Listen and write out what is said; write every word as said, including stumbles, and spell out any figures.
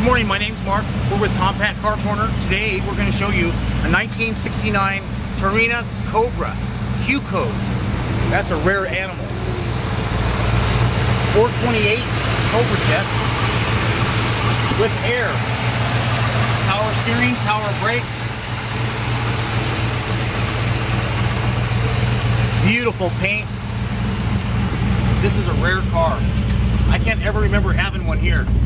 morning, my name's Mark. We're with Compact Car Corner. Today we're going to show you a nineteen sixty-nine Torina Cobra Q code. That's a rare animal. four twenty-eight Cobra jet with air. Power steering, power brakes. Beautiful paint. This is a rare car. I can't ever remember having one here.